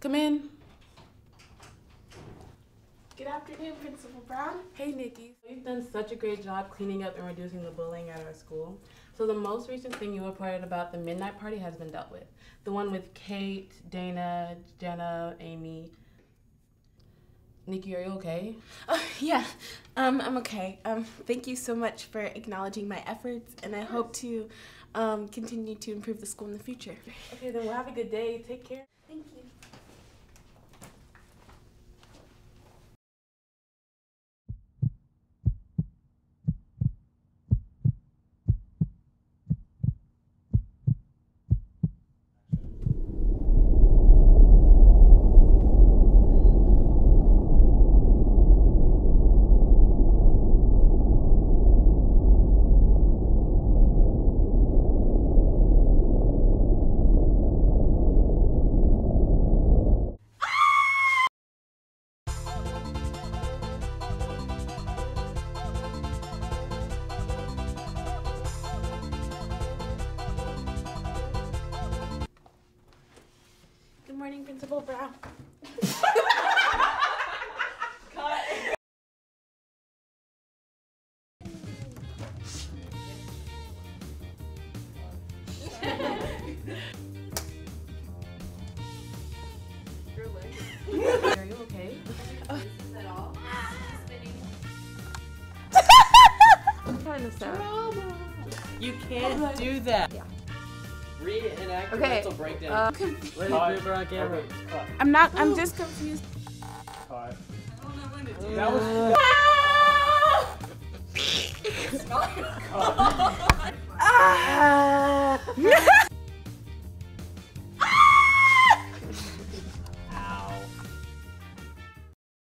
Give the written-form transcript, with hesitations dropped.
Come in. Good afternoon, Principal Brown. Hey, Nikki. You've done such a great job cleaning up and reducing the bullying at our school. So the most recent thing you reported about the midnight party has been dealt with. The one with Kate, Dana, Jenna, Amy. Nikki, are you okay? Yeah, I'm okay. Thank you so much for acknowledging my efforts, and I hope to continue to improve the school in the future. Okay, then we'll have a good day. Take care. Thank you. Good morning, Principal Brown. Are you okay? I'm trying to stop. You can't do that. Yeah. Reenact the Okay. mental breakdown. I'm just confused. Cut. That was. Ah!